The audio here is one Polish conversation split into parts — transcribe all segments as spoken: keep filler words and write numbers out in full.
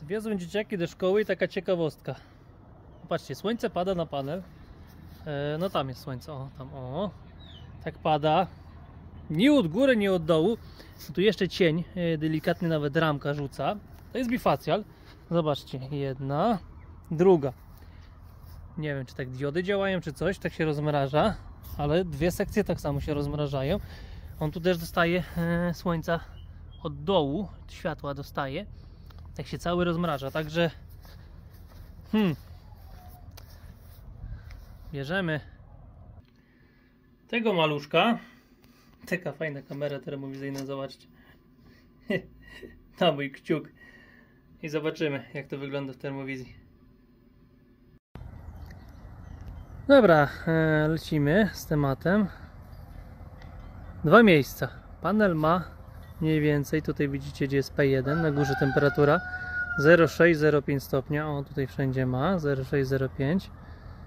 Wiozłem dzieciaki do szkoły i taka ciekawostka. Patrzcie, słońce pada na panel. E, no tam jest słońce, o, tam, o. Tak pada. Nie od góry, nie od dołu. Tu jeszcze cień, e, delikatny nawet ramka rzuca. To jest bifacjal. Zobaczcie, jedna, druga. Nie wiem, czy tak diody działają, czy coś, tak się rozmraża. Ale dwie sekcje tak samo się rozmrażają. On tu też dostaje e, słońca od dołu, światła dostaje. Tak się cały rozmraża, także hmm, bierzemy tego maluszka. Taka fajna kamera termowizyjna, zobaczcie. Na mój kciuk. I zobaczymy, jak to wygląda w termowizji. Dobra, e, lecimy z tematem. Dwa miejsca. Panel ma mniej więcej, tutaj widzicie, gdzie jest P jeden, na górze temperatura zero przecinek sześć do zero przecinek pięć stopnia. O, tutaj wszędzie ma zero przecinek sześć do zero przecinek pięć.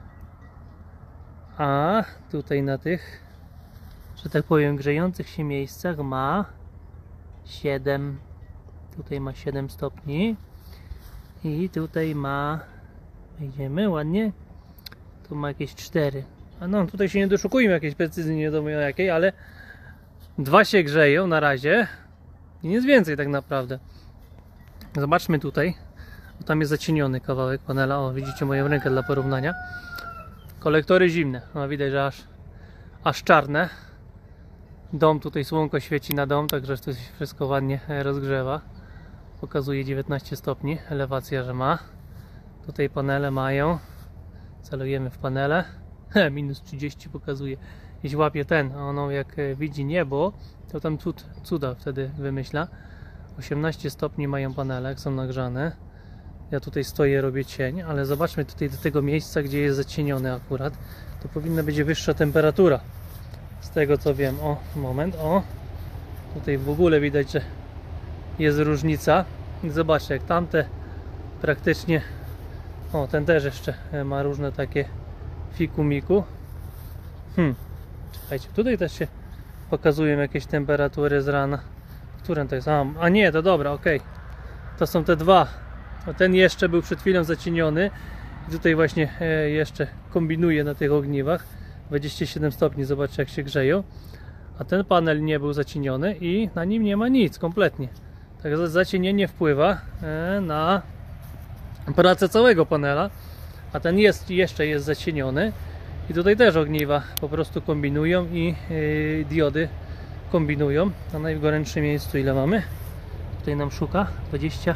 A tutaj na tych, że tak powiem, grzejących się miejscach ma siedem. Tutaj ma siedem stopni. I tutaj ma, wejdziemy ładnie, tu ma jakieś cztery. A no, tutaj się nie doszukujmy jakiejś precyzji, nie wiadomo jakiej, ale dwa się grzeją na razie i nic więcej tak naprawdę. Zobaczmy tutaj, bo tam jest zacieniony kawałek panela. O, widzicie moją rękę dla porównania. Kolektory zimne, no widać, że aż, aż czarne. Dom, tutaj słonko świeci na dom, także to się wszystko ładnie rozgrzewa. Pokazuje dziewiętnaście stopni, elewacja, że ma. Tutaj panele mają. Celujemy w panele. minus trzydzieści pokazuje. Jeśli łapie ten, a ono jak widzi niebo, to tam cud, cuda wtedy wymyśla. osiemnaście stopni mają panele, jak są nagrzane. Ja tutaj stoję, robię cień, ale zobaczmy tutaj do tego miejsca, gdzie jest zacieniony akurat. To powinna być wyższa temperatura. Z tego co wiem. O, moment, o. Tutaj w ogóle widać, że jest różnica. I zobaczcie, jak tamte praktycznie... O, ten też jeszcze ma różne takie fiku-miku. Hmm. Czekajcie, tutaj też się pokazują jakieś temperatury z rana. Które to jest? A, a nie, to dobra, ok. To są te dwa. A ten jeszcze był przed chwilą zacieniony. I tutaj właśnie e, jeszcze kombinuje na tych ogniwach. dwadzieścia siedem stopni, zobaczcie jak się grzeją. A ten panel nie był zacieniony i na nim nie ma nic kompletnie. Także zacienienie wpływa e, na pracę całego panela. A ten jest, jeszcze jest zacieniony. I tutaj też ogniwa po prostu kombinują i yy, diody kombinują. Na najgorętszym miejscu ile mamy? Tutaj nam szuka dwadzieścia.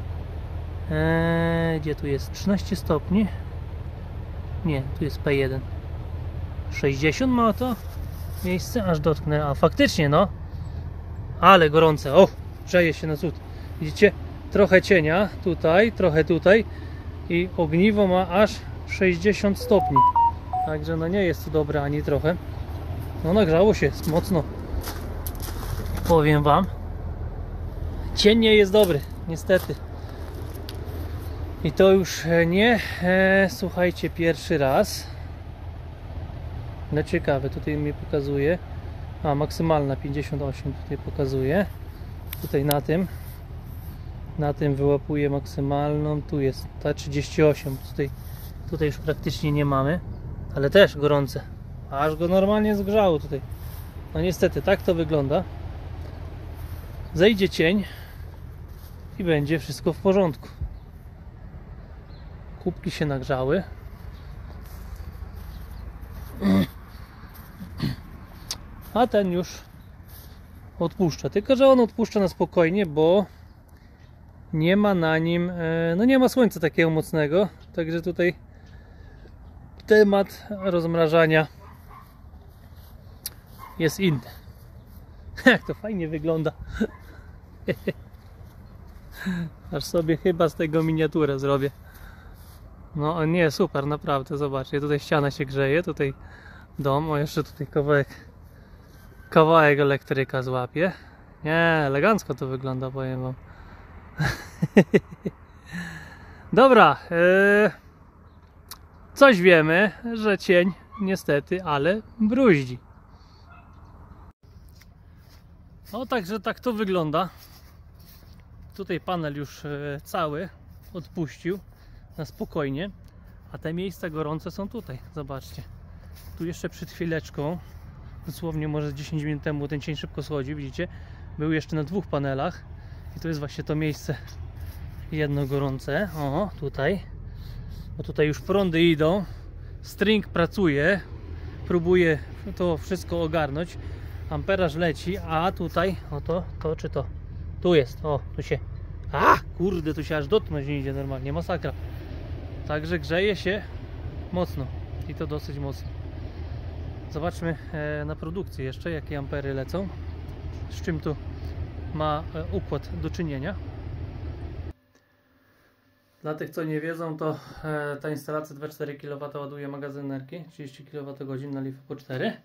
Eee, gdzie tu jest? trzynaście stopni. Nie, tu jest P jeden. sześćdziesiąt ma to miejsce, aż dotknę. A faktycznie no. Ale gorące. O, grzeje się na cud. Widzicie? Trochę cienia tutaj, trochę tutaj. I ogniwo ma aż sześćdziesiąt stopni. Także no nie jest to dobre ani trochę. No nagrzało się mocno. Powiem wam. Cień nie jest dobry, niestety. I to już nie, e, słuchajcie, pierwszy raz. No ciekawe, tutaj mi pokazuje. A, maksymalna pięćdziesiąt osiem tutaj pokazuje. Tutaj na tym. Na tym wyłapuję maksymalną. Tu jest ta trzydzieści osiem. Tutaj, tutaj już praktycznie nie mamy. Ale też gorące. Aż go normalnie zgrzało tutaj. No niestety, tak to wygląda. Zejdzie cień i będzie wszystko w porządku. Kubki się nagrzały. A ten już odpuszcza. Tylko że on odpuszcza na spokojnie, bo nie ma na nim, no nie ma słońca takiego mocnego. Także tutaj temat rozmrażania jest inny. Jak to fajnie wygląda. Aż sobie chyba z tego miniaturę zrobię. No nie, super, naprawdę, zobaczcie, tutaj ściana się grzeje, tutaj dom, o jeszcze tutaj kawałek kawałek elektryka złapie. Nie, elegancko to wygląda, powiem wam. Dobra, yy, coś wiemy, że cień niestety, ale bruździ. No także tak to wygląda. Tutaj panel już yy, cały, odpuścił na spokojnie, a te miejsca gorące są tutaj, zobaczcie. Tu jeszcze przed chwileczką, dosłownie może dziesięć minut temu, ten cień szybko schodzi, widzicie? Był jeszcze na dwóch panelach i to jest właśnie to miejsce jedno gorące, o tutaj, bo tutaj już prądy idą, string pracuje, próbuje to wszystko ogarnąć, amperaż leci, a tutaj, o to, to czy to, tu jest, o, tu się, a kurde, tu się aż dotknąć nie idzie normalnie, masakra. Także grzeje się mocno i to dosyć mocno. Zobaczmy na produkcję jeszcze, jakie ampery lecą, z czym tu ma układ do czynienia. Dla tych, co nie wiedzą, to ta instalacja dwa przecinek cztery kilowata ładuje magazyn energii, trzydzieści kilowatogodzin na LiFePO cztery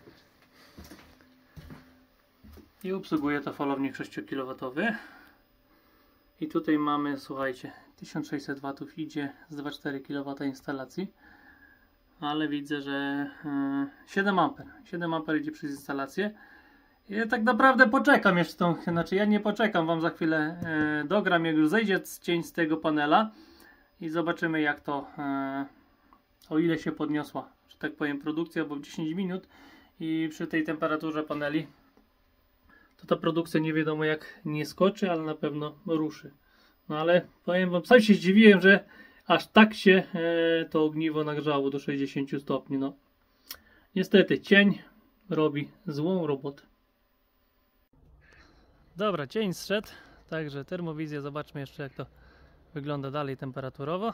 i obsługuje to falownik sześciokilowatowy. I tutaj mamy, słuchajcie, tysiąc sześćset watów idzie z dwa przecinek cztery kilowata instalacji, ale widzę, że siedem amperów. siedem amperów idzie przez instalację. Ja tak naprawdę poczekam jeszcze tą, znaczy ja nie poczekam, wam za chwilę e, dogram, jak już zejdzie cień z tego panela i zobaczymy, jak to, e, o ile się podniosła, że tak powiem, produkcja, bo w dziesięć minut i przy tej temperaturze paneli to ta produkcja nie wiadomo jak nie skoczy, ale na pewno ruszy. No ale powiem wam, sam się zdziwiłem, że aż tak się e, to ogniwo nagrzało do sześćdziesięciu stopni. No niestety cień robi złą robotę. Dobra, cień zszedł, także termowizja, zobaczmy jeszcze jak to wygląda dalej temperaturowo.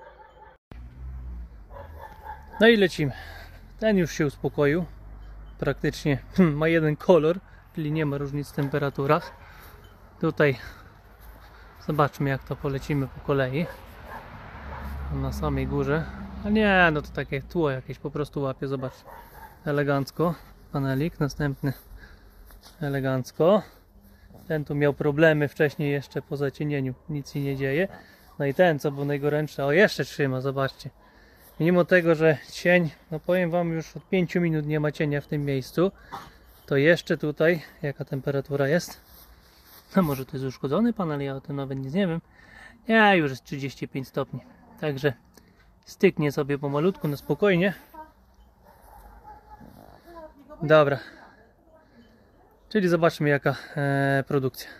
No i lecimy. Ten już się uspokoił, praktycznie ma jeden kolor, czyli nie ma różnic w temperaturach. Tutaj zobaczmy jak to polecimy po kolei. Na samej górze, a nie, no to takie tło jakieś po prostu łapie, zobacz, elegancko, panelik, następny elegancko. Ten tu miał problemy wcześniej jeszcze po zacienieniu, nic się nie dzieje. No i ten, co był najgorętszy, o jeszcze trzyma, zobaczcie. Mimo tego, że cień, no powiem wam, już od pięciu minut nie ma cienia w tym miejscu, to jeszcze tutaj, jaka temperatura jest? No może to jest uszkodzony panel, ja o tym nawet nic nie wiem. Nie, już jest trzydzieści pięć stopni. Także styknie sobie pomalutku, no spokojnie. Dobra. Czyli zobaczmy jaka e, produkcja.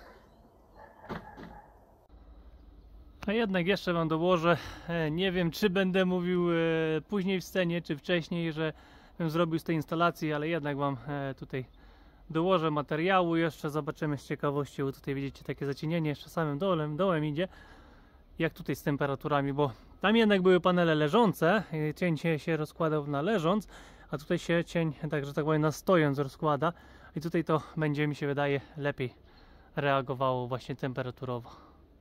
A jednak jeszcze wam dołożę, e, nie wiem czy będę mówił e, później w scenie, czy wcześniej, że bym zrobił z tej instalacji, ale jednak wam e, tutaj dołożę materiału jeszcze, zobaczymy z ciekawości, bo tutaj widzicie takie zacienienie jeszcze samym dołem, dołem idzie, jak tutaj z temperaturami, bo tam jednak były panele leżące, cień się, się rozkładał na leżąc, a tutaj się cień, tak że tak powiem, na stojąc rozkłada i tutaj to będzie, mi się wydaje, lepiej reagowało właśnie temperaturowo.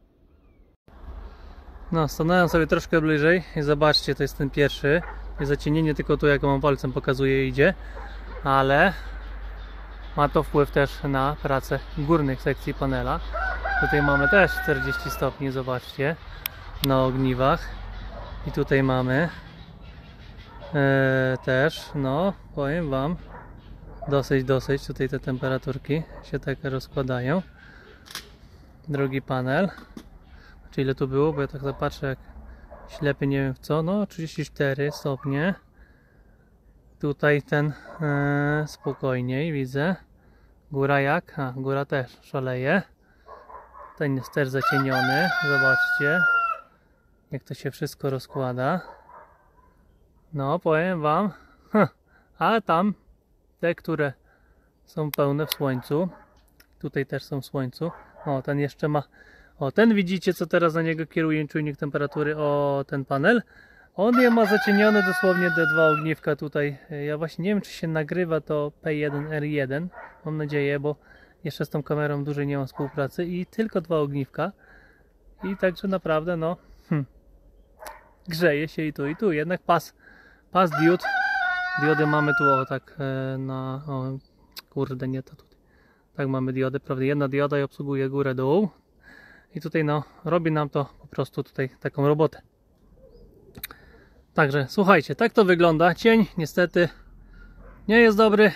No, stanąłem sobie troszkę bliżej i zobaczcie, to jest ten pierwszy, jest zacienienie tylko tu, jak mam palcem pokazuje, idzie, ale ma to wpływ też na pracę górnych sekcji panela. Tutaj mamy też czterdzieści stopni, zobaczcie, na ogniwach. I tutaj mamy e, też, no powiem wam, dosyć, dosyć, tutaj te temperaturki się tak rozkładają. Drugi panel, czy ile tu było, bo ja tak zapatrzę jak ślepy, nie wiem w co, no trzydzieści cztery stopnie. Tutaj ten e, spokojniej widzę. Góra jak? A, góra też szaleje. Ten jest też zacieniony, zobaczcie jak to się wszystko rozkłada. No powiem wam, huh, a tam te, które są pełne w słońcu, tutaj też są w słońcu. O, ten jeszcze ma, o ten widzicie, co teraz na niego kieruje czujnik temperatury, o ten panel. On je ma zacienione dosłownie te dwa ogniwka tutaj. Ja właśnie nie wiem, czy się nagrywa to P jeden R jeden, mam nadzieję, bo jeszcze z tą kamerą dłużej nie mam współpracy i tylko dwa ogniwka. I także naprawdę no, hm, grzeje się i tu i tu, jednak pas, pas diod, diody mamy tu o tak e, na, o kurde nie to tutaj, tak mamy diody, prawda, jedna dioda i obsługuje górę dół i tutaj no, robi nam to po prostu tutaj taką robotę. Także słuchajcie, tak to wygląda, cień niestety nie jest dobry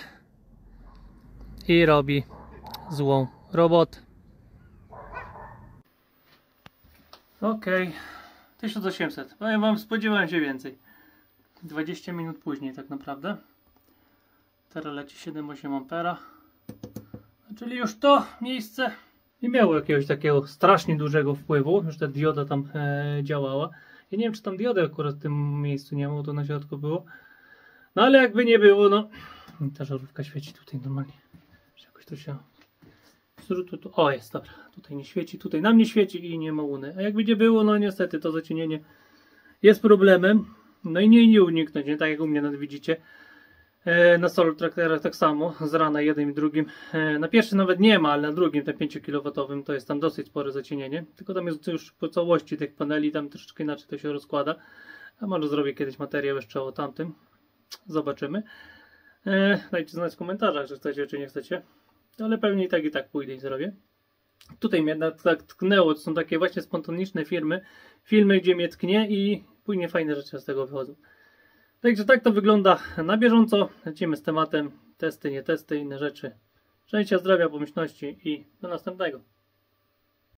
i robi złą robotę. Okej, okay. tysiąc osiemset. Powiem wam, spodziewałem się więcej. dwadzieścia minut później tak naprawdę. Teraz leci siedem przecinek osiem ampera. Czyli już to miejsce nie miało jakiegoś takiego strasznie dużego wpływu. Już ta dioda tam e, działała. Ja nie wiem, czy tam diody akurat w tym miejscu nie ma, to na środku było. No ale jakby nie było, no... Ta żarówka świeci tutaj normalnie. Jakoś to się... O, jest, dobra. Tutaj nie świeci, tutaj nam nie świeci i nie ma łuny. A jakby nie było, no niestety to zacienienie jest problemem. No i nie, nie uniknąć, nie? Tak jak u mnie nawet widzicie. E, na Solar Tractorach tak samo, z rana jednym i drugim. E, na pierwszym nawet nie ma, ale na drugim, tym pięciokilowatowym, to jest tam dosyć spore zacienienie. Tylko tam jest już po całości tych paneli, tam troszeczkę inaczej to się rozkłada. A może zrobię kiedyś materiał jeszcze o tamtym. Zobaczymy. E, dajcie znać w komentarzach, czy chcecie, czy nie chcecie. Ale pewnie i tak i tak pójdę i zrobię. Tutaj mnie tak tknęło, to są takie właśnie spontaniczne firmy, filmy, gdzie mnie tknie i później fajne rzeczy z tego wychodzą. Także tak to wygląda na bieżąco. Lecimy z tematem, testy, nie testy, inne rzeczy. Szczęścia, zdrowia, pomyślności i do następnego.